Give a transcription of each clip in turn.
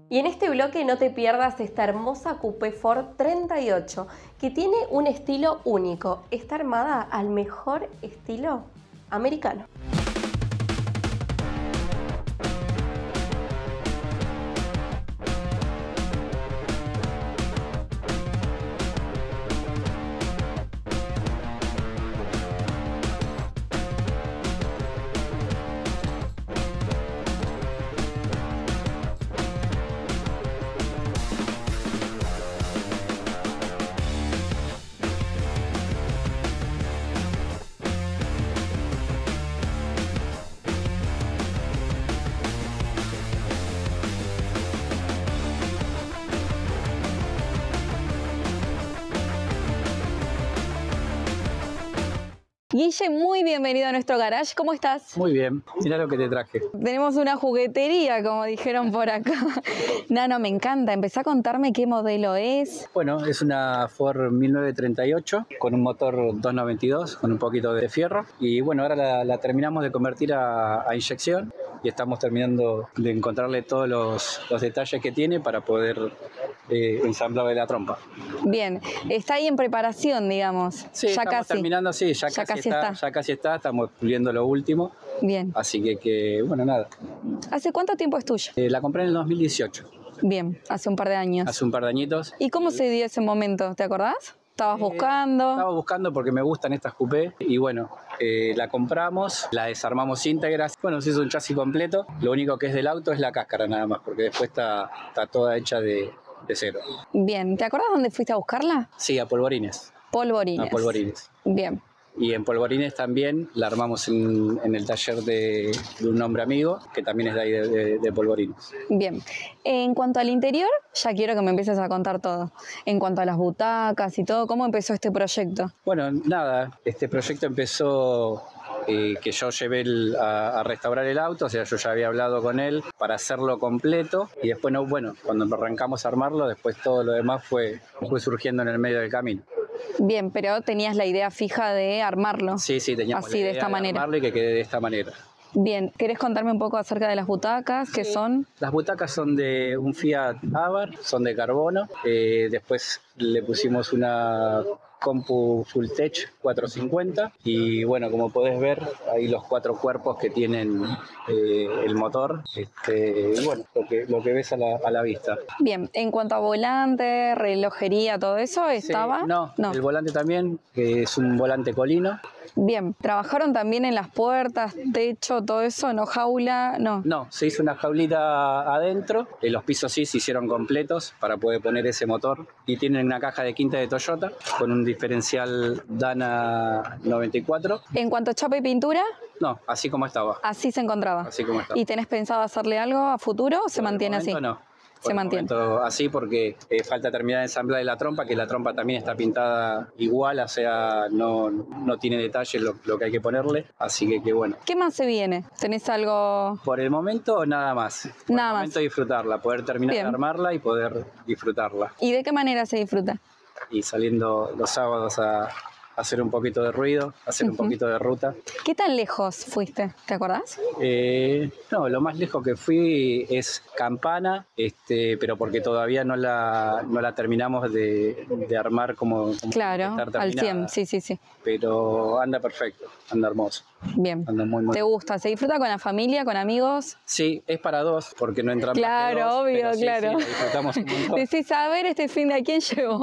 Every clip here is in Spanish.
Y en este bloque no te pierdas esta hermosa Coupé Ford 38, que tiene un estilo único. Está armada al mejor estilo americano. Guille, muy bienvenido a nuestro garage. ¿Cómo estás? Muy bien, mirá lo que te traje. Tenemos una juguetería, como dijeron por acá. Nano, me encanta. Empezá a contarme qué modelo es. Bueno, es una Ford 1938 con un motor 292 con un poquito de fierro. Y bueno, ahora la terminamos de convertir a inyección y estamos terminando de encontrarle todos los detalles que tiene para poder ensamblarle la trompa. Bien, está ahí en preparación, digamos. Sí, ya estamos casi. terminando, sí, ya casi está, estamos puliendo lo último. Bien. Así que bueno, nada. ¿Hace cuánto tiempo es tuyo? La compré en el 2018. Bien, hace un par de años. Hace un par de añitos. ¿Y cómo se dio ese momento? ¿Te acordás? ¿Estabas buscando? Estaba buscando porque me gustan estas coupé y bueno, la compramos, la desarmamos íntegras. Bueno, se hizo un chasis completo. Lo único que es del auto es la cáscara nada más, porque después está toda hecha de cero. Bien, ¿te acordás dónde fuiste a buscarla? Sí, a Polvorines. Polvorines. A Polvorines. Bien. Y en Polvorines también la armamos en el taller de un hombre amigo, que también es de ahí de Polvorines. Bien. En cuanto al interior, ya quiero que me empieces a contar todo. En cuanto a las butacas y todo, ¿cómo empezó este proyecto? Bueno, nada, este proyecto empezó que yo llevé a restaurar el auto, o sea, yo ya había hablado con él para hacerlo completo y después, bueno, cuando arrancamos a armarlo, después todo lo demás fue surgiendo en el medio del camino. Bien, pero tenías la idea fija de armarlo. Sí, teníamos así, la idea de esta manera. Armarlo y que quede de esta manera. Bien, ¿querés contarme un poco acerca de las butacas? ¿Qué son? Las butacas son de un Fiat Abarth, son de carbono. Después le pusimos una Compu Full Tech 450 y bueno, como podés ver, ahí los 4 cuerpos que tienen el motor, y bueno, lo que ves a la vista. Bien, en cuanto a volante, relojería, todo eso, ¿estaba? Sí, no, el volante también, que es un volante Colino. Bien, ¿trabajaron también en las puertas, techo, todo eso? ¿No jaula? No. No, se hizo una jaulita adentro, los pisos sí se hicieron completos para poder poner ese motor y tienen una caja de quinta de Toyota con un diferencial Dana 94. ¿En cuanto a chapa y pintura? No, así como estaba. Así se encontraba. Así como estaba. ¿Y tenés pensado hacerle algo a futuro o se mantiene así? No. Se mantiene así porque falta terminar de ensamblar la trompa, que la trompa también está pintada igual, o sea, no tiene detalles lo que hay que ponerle, así que bueno. ¿Qué más se viene? ¿Tenés algo? Por el momento nada más. Por el momento disfrutarla, poder terminar de armarla y poder disfrutarla. ¿Y de qué manera se disfruta? Y saliendo los sábados a hacer un poquito de ruido, hacer un poquito de ruta. ¿Qué tan lejos fuiste? ¿Te acordás? No, lo más lejos que fui es Campana, pero porque todavía no la terminamos de armar como claro, al 100, sí. Pero anda perfecto, anda hermoso. Bien. Anda muy ¿Te gusta? ¿Se disfruta con la familia, con amigos? Sí, es para dos, porque no entramos claro, dos, obvio, sí, claro. Sí, disfrutamos un montón. Decís, a ver, este fin de ¿a quién llevó?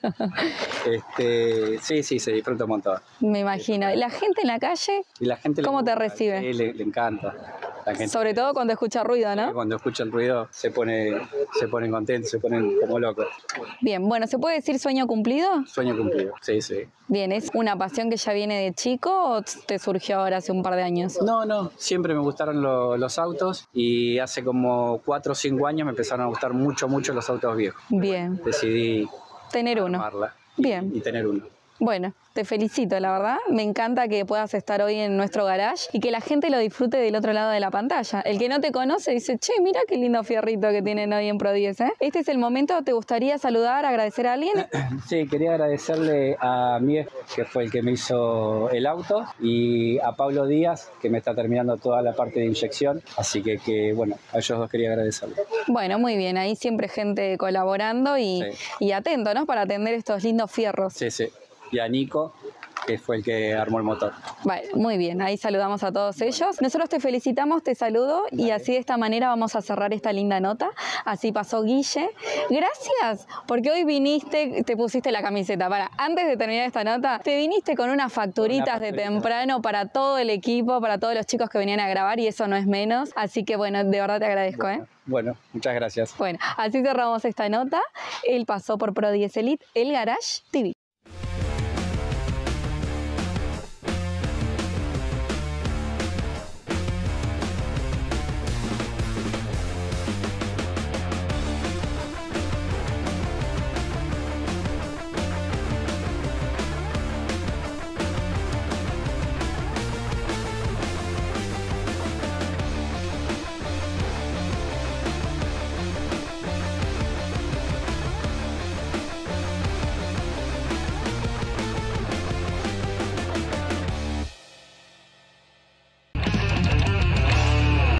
Sí. Sí, se disfruta un montón. Me imagino. ¿Y la gente en la calle? ¿Y la gente cómo te recibe? Sí, le encanta. La gente, sobre todo cuando escucha ruido, ¿no? Cuando escucha el ruido se ponen contentos, se ponen como locos. Bien, bueno, ¿se puede decir sueño cumplido? Sueño cumplido, sí. Bien, ¿es una pasión que ya viene de chico o te surgió ahora hace un par de años? No, siempre me gustaron los autos y hace como 4 o 5 años me empezaron a gustar mucho los autos viejos. Bien. Decidí tener uno. armarla Bien. Y tener uno. Bueno, te felicito, la verdad. Me encanta que puedas estar hoy en nuestro garage y que la gente lo disfrute del otro lado de la pantalla. El que no te conoce dice, che, mira qué lindo fierrito que tienen hoy en Pro 10, ¿eh? Este es el momento. ¿Te gustaría saludar, agradecer a alguien? Sí, quería agradecerle a Mies, que fue el que me hizo el auto, y a Pablo Díaz, que me está terminando toda la parte de inyección. Así que bueno, a ellos dos quería agradecerle. Bueno, muy bien. Ahí siempre gente colaborando y atento, ¿no? Para atender estos lindos fierros. Sí, sí. Y a Nico, que fue el que armó el motor. Vale, muy bien, ahí saludamos a todos ellos. Nosotros te felicitamos, te saludo y así de esta manera vamos a cerrar esta linda nota. Así pasó Guille. Gracias, porque hoy viniste, te pusiste la camiseta. Antes de terminar esta nota, te viniste con unas facturitas de temprano para todo el equipo, para todos los chicos que venían a grabar y eso no es menos. Así que bueno, de verdad te agradezco, ¿eh? Bueno, muchas gracias. Bueno, así cerramos esta nota. Él pasó por Pro 10 Elite, el Garage TV.